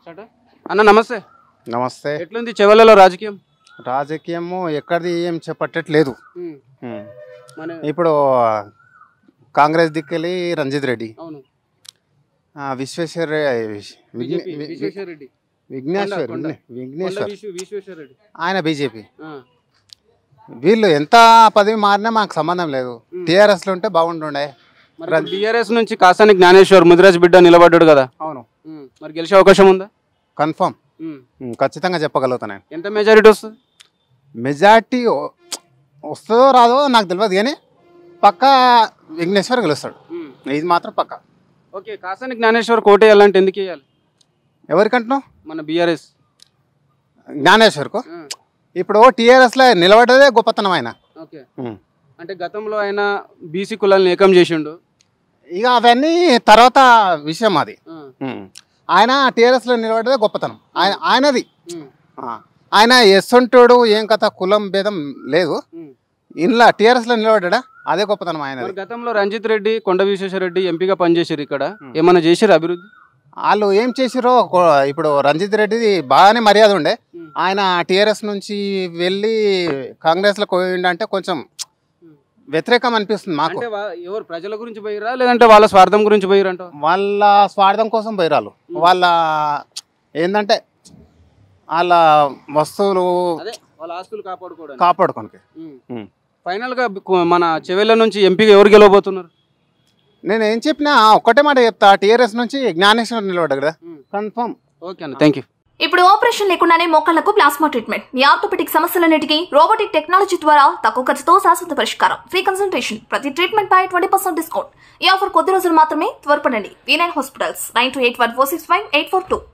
అన్న నమస్తే. నమస్తే. ఎట్లుంది చెవెళ్లలో రాజకీయం? రాజకీయము ఎక్కడిది ఏం చెప్పట్లేదు. ఇప్పుడు కాంగ్రెస్ దిక్కెళ్ళి రంజిత్ రెడ్డి, విశ్వేశ్వర విఘ్నేశ్వర్ ఆయన బీజేపీ. వీళ్ళు ఎంత పదవి మారినా మాకు సంబంధం లేదు. టీఆర్ఎస్లో ఉంటే బాగుంటుండే. బీఆర్ఎస్ నుంచి కాసాని జ్ఞానేశ్వర్ ముదిరాజ్ బిడ్డ నిలబడ్డాడు కదా. అవును. మరి గెలిచే అవకాశం ఉందా? కన్ఫర్మ్, ఖచ్చితంగా చెప్పగలుగుతాను. ఎంత మెజారిటీ వస్తుంది? మెజారిటీ వస్తుందో రాదో నాకు తెలియదు, కానీ పక్కా విఘ్నేశ్వర్ గెలుస్తాడు. ఇది మాత్రం పక్కా. ఓకే, కాసాని జ్ఞానేశ్వర్ కోట వేయాలంటే ఎందుకు వేయాలి? ఎవరికంటున్నావు? మన బీఆర్ఎస్ జ్ఞానేశ్వర్కు. ఇప్పుడు టీఆర్ఎస్లో నిలబడ్డదే గొప్పతనం ఆయన. ఓకే, అంటే గతంలో ఆయన బీసీ కులాలను ఏకం చేసిండు. ఇక అవన్నీ తర్వాత విషయం. అది ఆయన టీఆర్ఎస్లో నిలబడ్డదే గొప్పతనం ఆయనది. ఆయన ఎస్సొంటోడు ఏం కథ, కులం భేదం లేదు. ఇంట్లో టీఆర్ఎస్లో నిలబడ్డా అదే గొప్పతనం ఆయన. గతంలో రంజిత్ రెడ్డి, కొండ విశ్వేశ్వర రెడ్డి ఎంపీగా పనిచేసారు. ఇక్కడ ఏమైనా చేసారు అభివృద్ధి? వాళ్ళు ఏం చేసిరో. ఇప్పుడు రంజిత్ రెడ్డిది బాగానే మర్యాద ఉండే. ఆయన టీఆర్ఎస్ నుంచి వెళ్ళి కాంగ్రెస్లో పోయిండంటే కొంచెం వ్యతిరేకం అనిపిస్తుంది మాకు. ఎవరు ప్రజల గురించి పోయిరా లేదంటే వాళ్ళ స్వార్థం గురించి పోయిరంట? వాళ్ళ స్వార్థం కోసం పోయిరాలు. వాళ్ళ ఏంటంటే వాళ్ళ వస్తువులు, వాళ్ళ ఆస్తులు కాపాడుకోనికి. ఫైనల్ గా మన చెవెళ్ళ నుంచి ఎంపీగా ఎవరు గెలవబోతున్నారు? నేను ఏం చెప్పినా ఒక్కటే మాట చెప్తా, టీఆర్ఎస్ నుంచి జ్ఞానేశ్వర్ నిలబడ్డా కదా, కన్ఫర్మ్. ఓకే అన్న, థ్యాంక్ యూ. ఇప్పుడు ఆపరేషన్ లేకుండానే మోకాళ్లకు ప్లాస్మా ట్రీట్మెంట్. మీ ఆర్థోపెటిక్ సమస్యలన్నిటికీ రోబోటిక్ టెక్నాలజీ ద్వారా తక్కువ ఖర్చుతో శాశ్వత పరిష్కారం. ఫ్రీ కన్సల్టేషన్, ప్రతి ట్రీట్మెంట్ పై 20% డిస్కౌంట్. ఈ ఆఫర్ కొద్ది రోజులు మాత్రమే. త్వరపడండి. V9 hospitals 9281465842.